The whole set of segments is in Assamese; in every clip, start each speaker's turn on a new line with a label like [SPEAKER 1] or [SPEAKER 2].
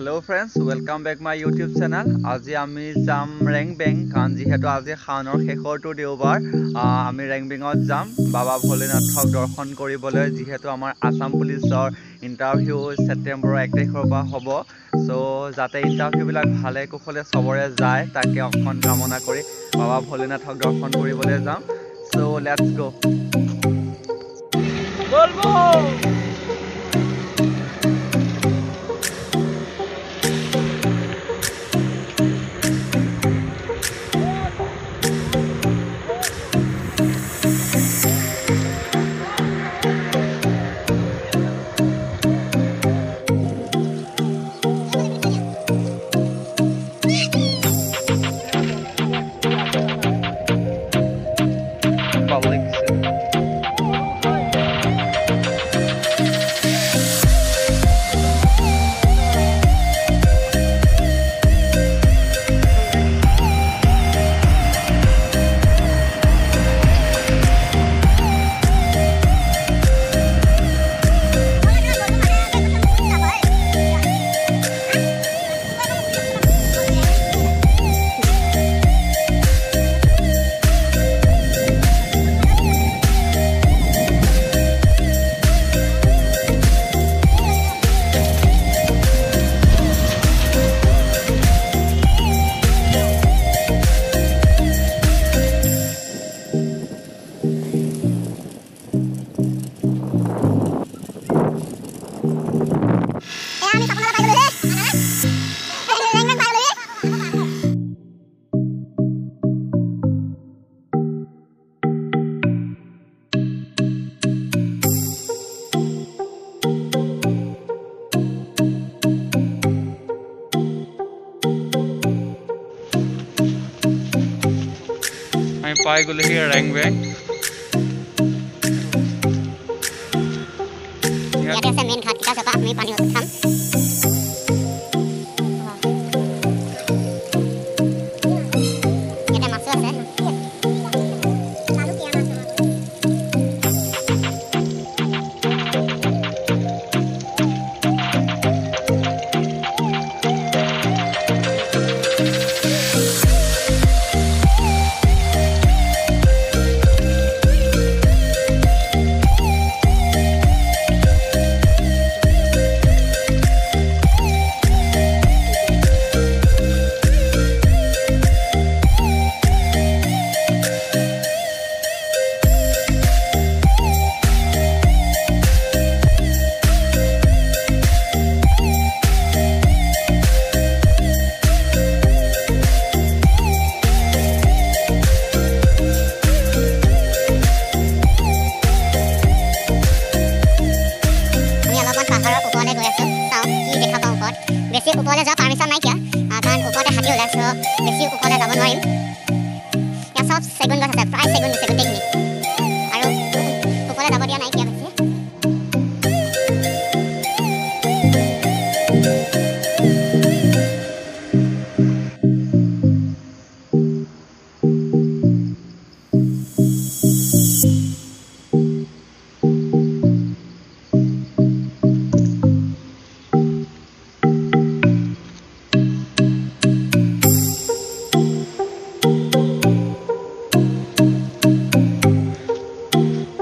[SPEAKER 1] Hello friends, welcome back my YouTube channel. আজি আমি যাম ৰেংবেং কাৰণ যিহেতু আজি খানৰ শেষৰটো দেওবাৰ আমি ৰেংবেঙত যাম বাবা ভোলেনাথক দৰ্শন কৰিবলৈ যিহেতু আমাৰ আসাম পুলিচৰ ইন্টাৰভিউ সেপ্টেম্বৰৰ 1 তাৰিখৰ পৰা হ'ব সো যাতে ইন্টাৰভিউ বিলাক ভালে কুশলে সবৰে যায় তাকে অকণ কামনা কৰি বাবা ভোলেনাথক দৰ্শন কৰিবলৈ যাম সো লেটস গো বলবো পাই গ'লে হি ৰেংবেং ইয়াতে আছে মেইন ঘাট কিটা জপা আমি পানী উঠাম ইয়াতে মাছ আছে বেছি ওপৰলৈ যোৱা পাৰমিশ্যন নাই কিয়া কাৰণ ওপৰতে হাতী ওলাইছে বেছি ওপৰলৈ যাব নোৱাৰিম ইয়াত চব চেগুন গছ আছে প্ৰায় চেগুনটেইখিনি আৰু ওপৰলৈ যাব দিয়া নাই কিয়া বেছি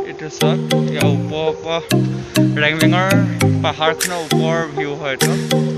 [SPEAKER 1] ৰেংবেঙৰ পাহাৰখনৰ ওপৰৰ ভিউ হয় এইটো